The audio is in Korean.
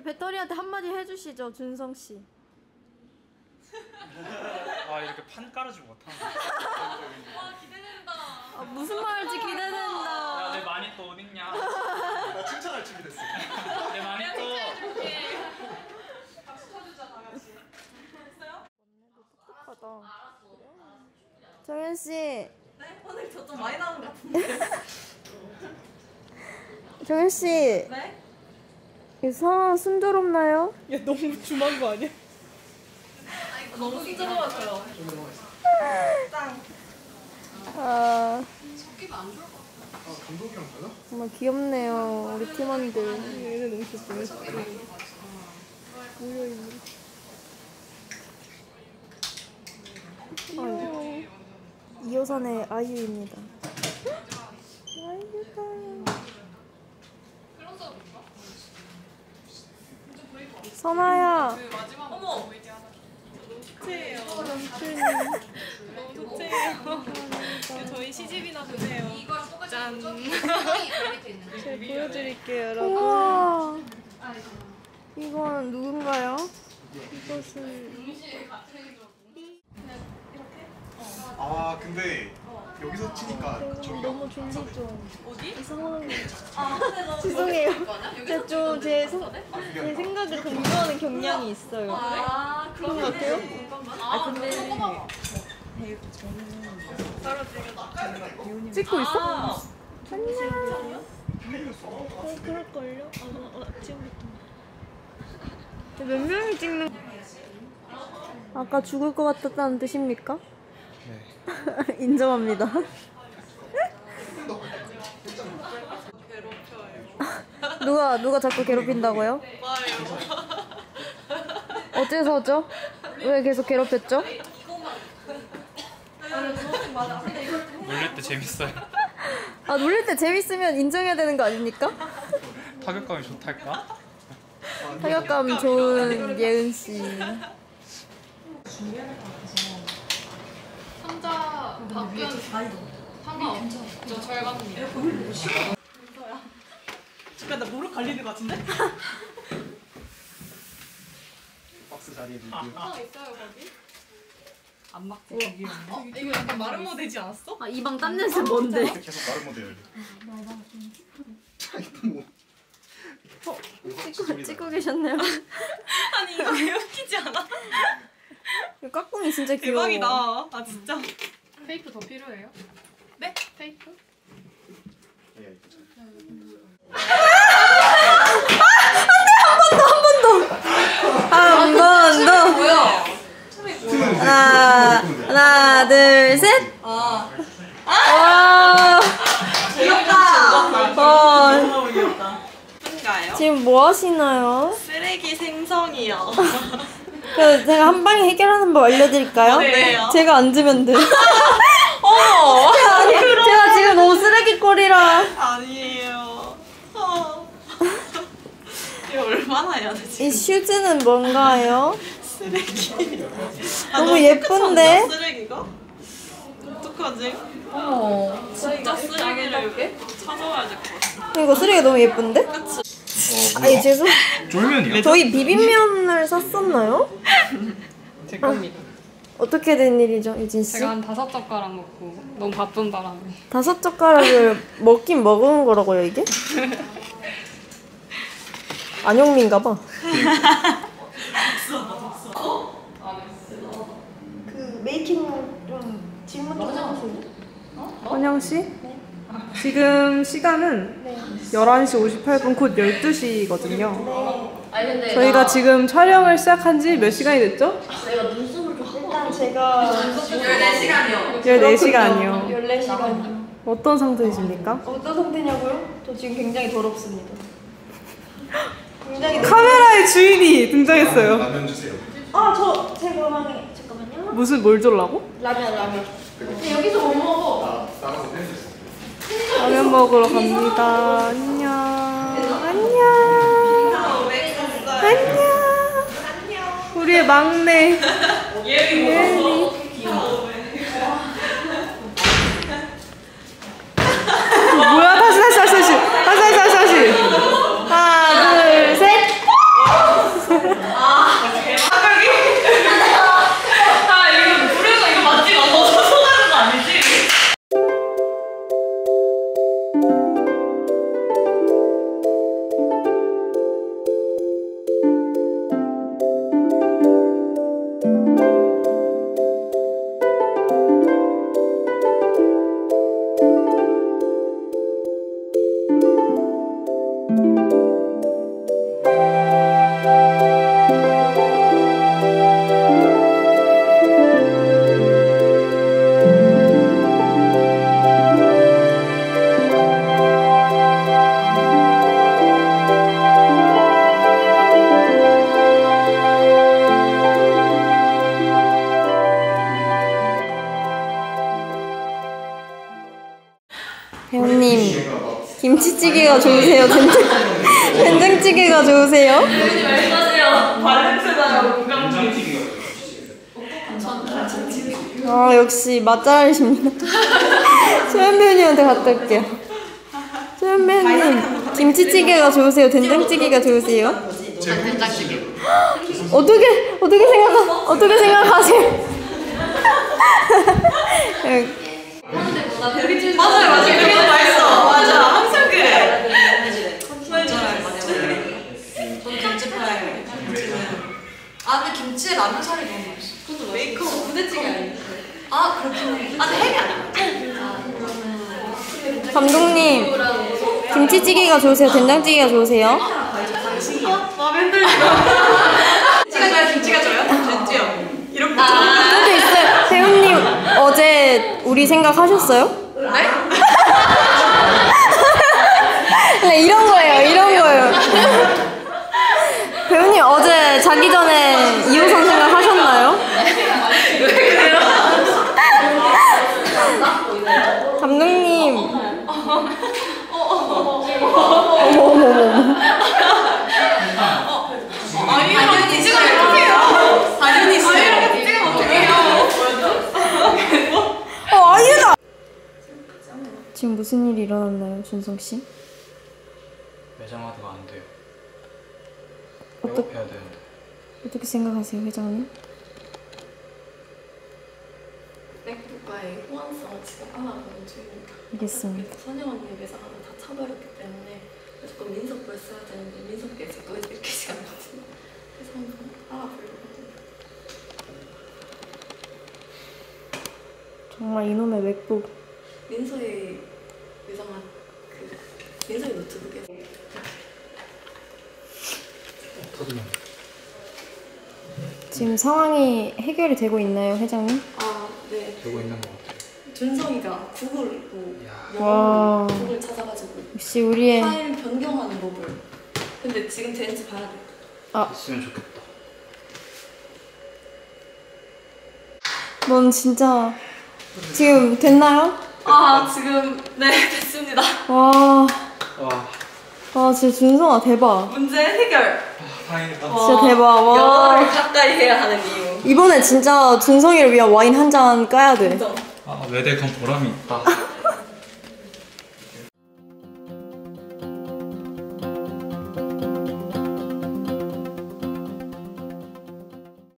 배터리한테 한마디 해주시죠, 준성 씨. 아 이렇게 판 깔아주고 못하나? 와 기대된다. 아, 무슨 말인지 기대된다. 야, 내 마니또 어딨냐? 나 칭찬할 준비됐어. 내 마니또. 박수 쳐주자 다 같이. 됐어요? 정현 씨. 네? 오늘 저 좀 많이 나온 것 같은데. 정현 씨. 네? 이 상황 순조롭나요? 야 너무 중한 거 아니야? 너무 순조로워서요. 짱. 아 감독이랑 달라? 정말 귀엽네요, 우리 팀원들. 얘네 너무 귀엽어. 아유, 2호선의 아이유입니다. 선아야. 어머. 좋대요. 너무 좋대요. 저희 시집이나 보세요. 짠. 제가 보여드릴게요, 여러분. 우와. 이건 누군가요? 이것은 아 근데 여기서 치니까 저기가 너무 졸리죠. 어디? 이상한. 아 근데 너 죄송해요. 여기서 제가 제 생각을 공유하는 경향이 있어요. 아 그런 것 같아요? 아 근데 찍고 있어? 안녕. 그럴걸요? 지금부터. 몇 명이 찍는? 아까 죽을 것 같았다는 뜻입니까? 네. 인정합니다. 누가 자꾸 괴롭힌다고요? 어째서죠? 왜 계속 괴롭혔죠? 놀릴 때 재밌어요. 아, 놀릴 때 재밌으면 인정해야 되는 거 아닙니까? 타격감이 좋달까? 타격감 좋은 예은 씨. 상자 바뀌면 상관없죠. 저잘 갑니다. 잠깐 나 무릎 갈리는 거 같은데? 박스 자리에 놓고. 있어요 거기? 안 막지 거기. 이거 약간 마른 모 되지 않았어? 아, 이 방 땀 냄새 뭔데? 계속 다른 모델. 찍고 계셨네요. 아니 이거 왜 웃기지 않아? 이 까꿍이 진짜 귀여워. 대박이다. 아 진짜. 테이프 더 필요해요? 네? 테이프? 한 번 더. 뭐야? 하나, 둘, 셋. 와. 귀엽다. 너무 귀엽다. 뭔가요? 지금 뭐 하시나요? 쓰레기 생성이요. 그래서 제가 한 방에 해결하는 법 알려드릴까요? 네요. 제가 앉으면 돼. 어머. 제가 지금 너무 쓰레기 꼴이라. 아니에요. 이거 얼마나 해야 되지? 이 슈즈는 뭔가요? 쓰레기. 너무 예쁜데? 쓰레기가? 어떡하지? 어머. 진짜 쓰레기를 찾아와야 될 것 같아. 이거 쓰레기 너무 예쁜데? 그치? 아니 죄송. 쫄면이야? 저희 비빔면을 샀었나요? 제 겁니다. 어떻게 된 일이죠, 유진 씨? 제가 한 5젓가락 먹고 너무 바쁜 바람에 5젓가락을 먹긴 먹은 거라고요, 이게? 안영민가봐. 그 메이킹 좀 질문 좀 해주세요. 원영 씨? 지금 시간은 11시 58분 곧 12시거든요. 아니 근데 저희가 지금 촬영을 시작한 지 몇 시간이 됐죠? 일단 제가 14시간이요 14시간이요. 14시간. 어떤 상태이십니까? 어떤 상태냐고요? 저 지금 굉장히 더럽습니다. 굉장히 카메라의 주인이 등장했어요. 라면 주세요. 제 가방에 잠깐만요. 무슨 뭘 졸라고? 라면. 근데 여기서 못 먹어. 나가서 펜스. 라면 먹으러 갑니다. 안녕. 안녕. 우리의 막내 예은이. 뭐야? 다시. 하나, 둘, 셋. 배우님 김치찌개가 좋으세요? 된장찌개가 좋으세요? 말씀하세요. 발냄새 나요. 아 역시 맛잘알이십니다. 소연 배우님한테 갔다 올게요. 소연 배우님 김치찌개가 좋으세요? 된장찌개가 좋으세요? 된장찌개. 어떻게 생각하세요? 맞아요. 그게 더 맛있어. 맞아. 항상 그래. 저는 김치파예요. 아 근데 김치에 라면 살이 너무 맛있어. 그것도 메이크업 부대찌개 아니에요? 아 그렇긴 해. 아 근데 햄이 아니야. 감독님 김치찌개가 좋으세요? 된장찌개가 좋으세요? 마음에 흔들리고. 김치가 좋아요? 김치가 좋아요? 됐지요? 이렇게 또 있어요. 배우님 어제 우리 생각하셨어요? 네? 네, 이런 거예요. 배우님 어제 자기 전에 2호선 생각하셨나요? 감독님. 어머머머. 당연히 찍으면 어떡해요? 당연히 찍으면 어떡해요? 아유다. 지금 무슨 일이 일어났나요, 준성 씨? 매장화드가 안 돼요. 어떻게 해야 되는데. 어떻게 생각하세요, 회장님? 맥북과의 호환성을 지금 알아보는 중입니다. 알겠습니다. 선영 언니의 매장을 다 차버렸기 때문에 조금 민석부에 써야 되는데 민석부에 또 이렇게 시간 거든요. 그래서 한번 알아보려고. 정말 이놈의 맥북. 민서의 매장한 민서의 노트북에서 지금 상황이 해결이 되고 있나요, 회장님? 네. 되고 있는 것 같아요. 준성이가 구글로 와. 구글 찾아가지고 역시 우리의 파일 변경하는 법을. 근데 지금 되는지 봐야 돼. 됐으면 좋겠다. 넌 진짜 지금 됐나요? 지금 네 됐습니다. 와, 와, 진짜 준성아 대박. 문제 해결. 다행이다. 진짜 대박. 와. 영어를 가까이 해야 하는 이유. 이번에 진짜 준성이를 위한 와인 한 잔 까야 돼. 인정. 외대 간 보람이 있다.